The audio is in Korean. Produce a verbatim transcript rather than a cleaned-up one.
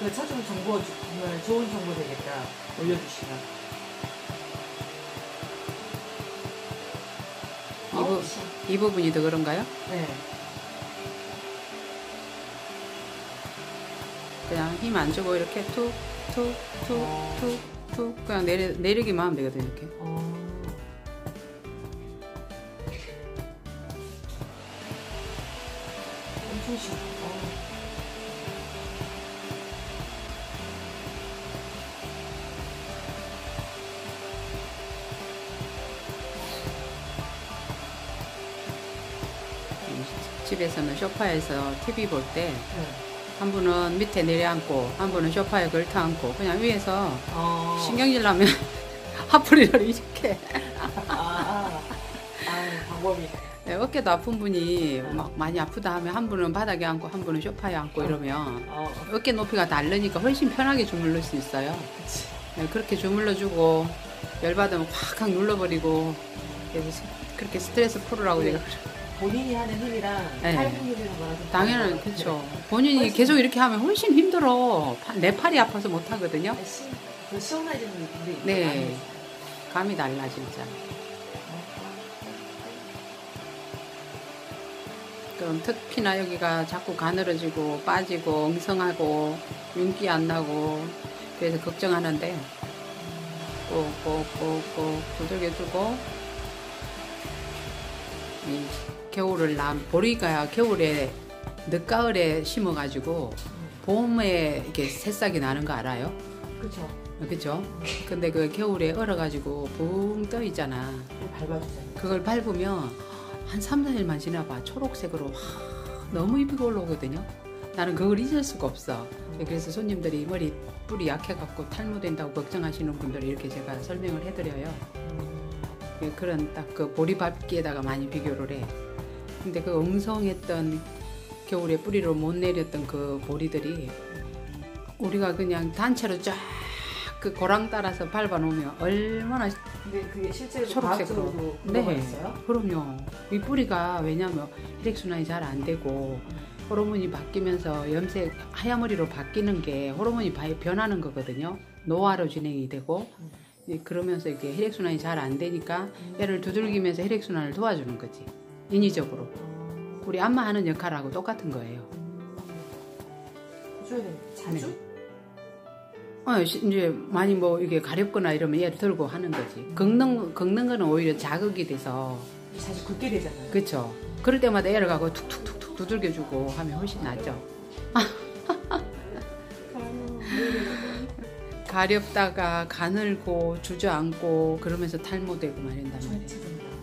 그 찾으면 정보 정말 좋은 정보 되겠다. 올려주시면. 이, 부, 이 부분이 더 그런가요? 네. 그냥 힘 안 주고 이렇게 툭, 툭, 툭, 어. 툭, 툭 그냥 내리, 내리기만 하면 되거든요. 이렇게. 어. 엄청 쉬워. 어. 집에서는 소파에서 티비 볼 때 한 네. 분은 밑에 내려앉고 한 분은 소파에 걸터앉고 그냥 위에서 어. 신경질 나면 하프리를 이렇게 아, 아, 아, 방법이 네, 어깨도 아픈 분이 막 많이 아프다 하면 한 분은 바닥에 앉고 한 분은 소파에 앉고 이러면 어. 어깨 높이가 다르니까 훨씬 편하게 주물러 수 있어요. 그치. 네, 그렇게 주물러주고 열받으면 확확 눌러버리고 그래서 그렇게 스트레스 풀으라고 네. 내가 본인이 하는 힘이랑 네. 팔 힘이랑 거랑 당연히 그렇죠. 본인이 훨씬... 계속 이렇게 하면 훨씬 힘들어. 내 팔이 아파서 못 하거든요. 시, 그 시원해지는 느낌이 네, 감이 달라 진짜. 그럼 특히나 여기가 자꾸 가늘어지고 빠지고 엉성하고 윤기 안 나고 그래서 걱정하는데 꼭꼭꼭꼭 두들겨주고 이 겨울을 남 보리가 겨울에 늦가을에 심어가지고 봄에 이렇게 새싹이 나는 거 알아요? 그렇죠. 그렇죠. 근데 그 겨울에 얼어가지고 붕 떠 있잖아. 밟아주세요. 그걸 밟으면 한 삼, 사 일만 지나봐 초록색으로 와, 너무 이쁘게 올라오거든요. 나는 그걸 잊을 수가 없어. 그래서 손님들이 머리 뿌리 약해갖고 탈모된다고 걱정하시는 분들이 이렇게 제가 설명을 해드려요. 그런 딱 그 보리 밟기에다가 많이 비교를 해. 근데 그 엉성했던 겨울에 뿌리로 못 내렸던 그 보리들이 우리가 그냥 단체로 쫙 그 고랑 따라서 밟아 놓으면 얼마나 근데 그게 실제로 초록색으로 네, 있어요? 그럼요. 이 뿌리가 왜냐면 혈액순환이 잘 안 되고 호르몬이 바뀌면서 염색 하얀머리로 바뀌는 게 호르몬이 변하는 거거든요. 노화로 진행이 되고 그러면서 이렇게 혈액순환이 잘 안 되니까 얘를 두들기면서 혈액순환을 도와주는 거지. 인위적으로. 우리 안마 하는 역할하고 똑같은 거예요. 해줘야 돼. 자주? 네. 어, 이제 많이 뭐 이게 가렵거나 이러면 얘를 들고 하는 거지. 긁는, 긁는 거는 오히려 자극이 돼서. 자주 긁게 되잖아요. 그쵸. 그럴 때마다 얘를 가고 툭툭툭툭 두들겨주고 하면 훨씬 낫죠. 가렵다가 가늘고 주저앉고 그러면서 탈모되고 막 이런단 말이에요.